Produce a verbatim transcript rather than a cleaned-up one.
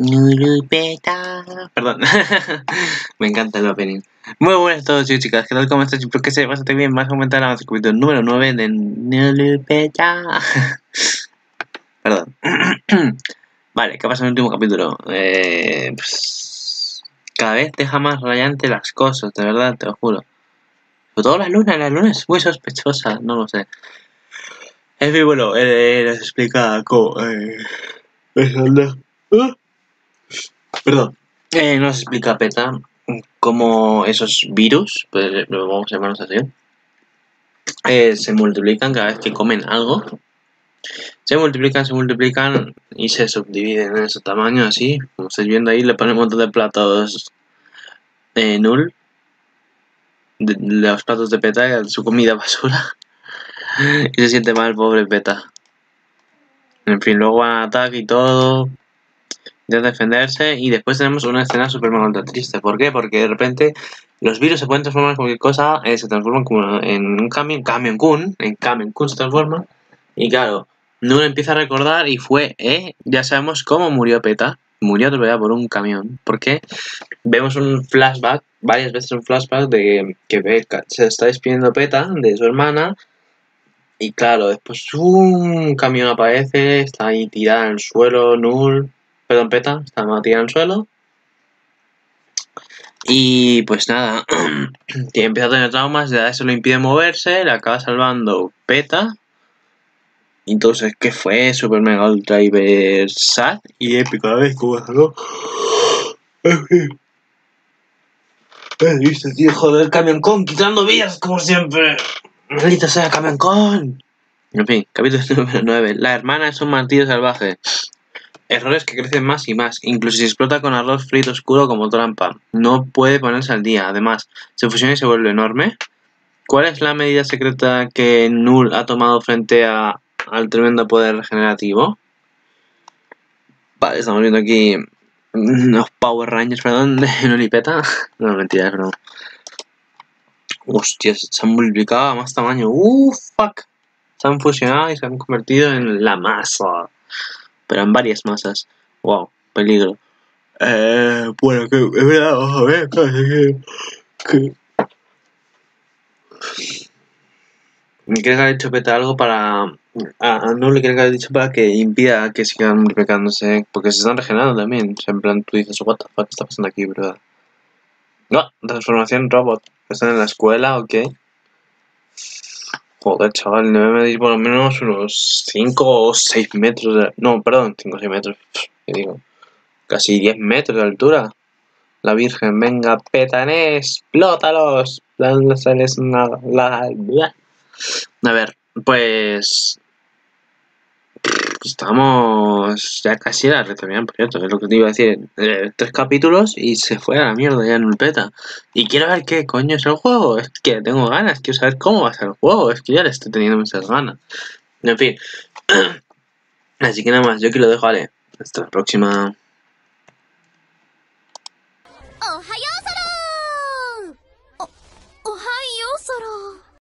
Nulupeta. Perdón. Me encanta el opening. Muy buenas a todos chicos y chicas, ¿qué tal? ¿Cómo estás? Espero que se bastante bien. Vas a comentar a capítulo número nueve de Nulupeta. Perdón. Vale, ¿qué pasa en el último capítulo? Eh, pues, cada vez deja más rayante las cosas, de verdad, te lo juro. Sobre todo la luna, la luna es muy sospechosa, no lo sé. En fin, bueno, eh, les explica cómo... Eh, ¿eh? Perdón. Eh, nos explica Peta cómo esos virus, pues lo vamos a llamarlos así, eh, se multiplican cada vez que comen algo. Se multiplican, se multiplican y se subdividen en ese tamaño así. Como estáis viendo ahí, le ponen un montón de platos eh, null. De, de los platos de Peta, su comida basura. Y se siente mal, pobre Peta. En fin, luego van a ataque y todo. De defenderse y después tenemos una escena súper mega triste. ¿Por qué? Porque de repente los virus se pueden transformar en cualquier cosa, eh, se transforman como en un camión, camión kun, en camión kun se transforma y claro, Null empieza a recordar y fue, eh, ya sabemos cómo murió Peta, murió atropellado por un camión, porque vemos un flashback, varias veces un flashback de que ve, se está despidiendo Peta de su hermana y claro, después un camión aparece, está ahí tirada en el suelo, Null. Perdón, Peta, está tirada en el suelo. Y pues nada, que empieza a tener traumas, ya eso lo impide moverse, le acaba salvando Peta. Entonces, ¿qué fue? Super Mega Ultra Hyper sad y épico a la vez, como ¿no? ¿Viste, tío? Joder, Camión Con quitando vías, como siempre. Maldita sea, Camión Con. En fin, capítulo número nueve. La hermana es un martillo salvaje. Errores que crecen más y más, incluso si explota con arroz frito oscuro como trampa. No puede ponerse al día, además, se fusiona y se vuelve enorme. ¿Cuál es la medida secreta que Null ha tomado frente a, al tremendo poder regenerativo? Vale, estamos viendo aquí unos Power Rangers, perdón, de Null y Peta. No, mentira, es broma. Hostias, se han multiplicado a más tamaño. Uh, fuck. Se han fusionado y se han convertido en la masa. Pero en varias masas. Wow, peligro. Eh, bueno, que es verdad, vamos a ver, que, que... ¿Me quieres haber dicho Peta algo para... Ah, no le quieres haber dicho para que impida que sigan multiplicándose, porque se están regenerando también. O sea, en plan, tú dices, what the fuck está pasando aquí, bro? No, transformación robot. ¿Están en la escuela o qué? Joder, chaval, debe medir por lo menos unos cinco o seis metros de... No, perdón, cinco o seis metros. ¿Qué digo? Casi diez metros de altura. La Virgen, venga, Petané, explótalos. Lánzales una... La... A ver, pues... Estamos ya casi a la recta final, por cierto, es lo que te iba a decir. Eh, tres capítulos y se fue a la mierda ya en el Peta. Y quiero ver qué coño es el juego. Es que tengo ganas, quiero saber cómo va a ser el juego. Es que ya le estoy teniendo muchas ganas. En fin. Así que nada más, yo aquí lo dejo, vale. Hasta la próxima.